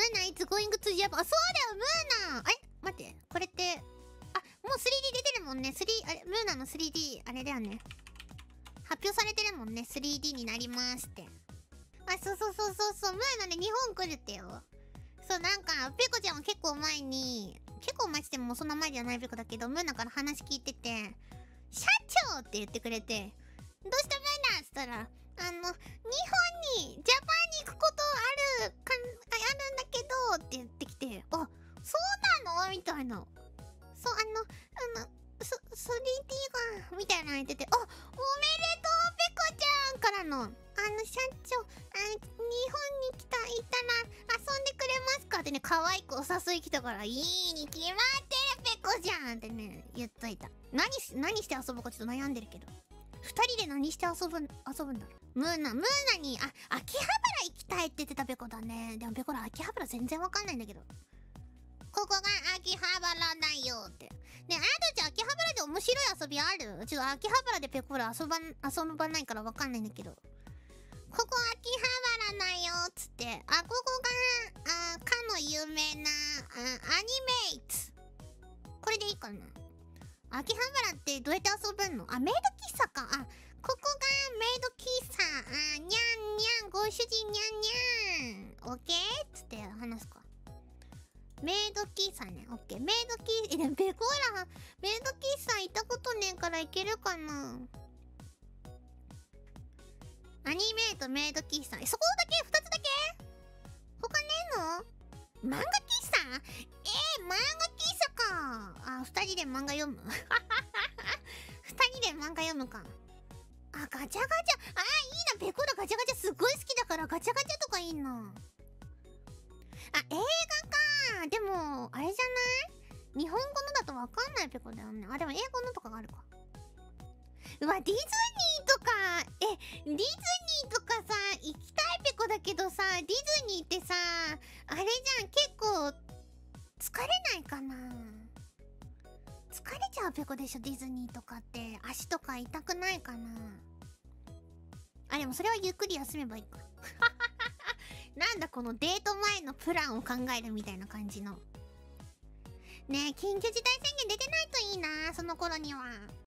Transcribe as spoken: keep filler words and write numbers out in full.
ーナいつゴーイングツージャパン。あ、そうだよ、ムーナ。あれ待って、これって、あ、もう スリーディー 出てるもんね。スリー、あれ、ムーナの スリーディー、あれだよね。発表されてるもんね。スリーディー になりますって。あ、そうそうそうそうそう、ムーナで日本来るってよ。そう、なんか、ペコちゃんは結構前に、結構前ってもそんな前じゃないペコだけど、ムーナから話聞いてて、社長って言ってくれて、どうしたムーナっつったら、あの、日本に、ジャパンに行くことある、かん、あるんだけど、って言ってきて、あ、そうなのみたいな。そう、あの、あの、ス、スリーディー が、みたいなの言ってて、あ、おめでとうペコちゃんからの、あの、社長、あ、日本に来た、行ったら、遊んでくれますかってね、可愛くお誘い来たから、いいに決まってるペコちゃんってね、言っといた。何し、何して遊ぶかちょっと悩んでるけど。二人で何して遊ぶ、遊ぶんだろう。ムーナ、ムーナに、あ、秋葉原行きたいって言ってたペコだね。でもペコら秋葉原全然わかんないんだけど。ここが秋葉原だよって。ねえ、あやとちゃん秋葉原で面白い遊びある？ちょっと秋葉原でペコら遊ばん、遊ばないからわかんないんだけど。ここ秋葉原だよっつって。あ、ここが、あ、かの有名な、あ、アニメイツ。これでいいかな。秋葉原ってどうやって遊ぶんの？あ、メイド喫茶か。あ、ここがメイド喫茶。あ、にゃんにゃん、ご主人にゃんにゃん。オッケーっつって話すか。メイド喫茶ね。オッケー。メイド喫茶、え、でもペコーラ、メイド喫茶行ったことねえから行けるかな。アニメイとメイド喫茶。え、そこだけ？二つだけ？他ねえの？漫画喫茶？えー、漫画喫茶か。あ、二人で漫画読む二人で漫画読むか。あ、ガチャガチャ。あ、いいな。ペコラガチャガチャすっごい好きだからガチャガチャとかいいな。あ、映画か。でも、あれじゃない？日本語のだとわかんないペコだよね。あ、でも英語のとかがあるか。うわ、ディズニーとか、え、ディズニーとかさ、行きたいペコだけどさ、ディズニーってさ、あれじゃん、結構、疲れないかな？疲れちゃうペコでしょ、ディズニーとかって。足とか痛くないかな？あ、でもそれはゆっくり休めばいいか。なんだこのデート前のプランを考えるみたいな感じの。ねえ、緊急事態宣言出てないといいな、その頃には。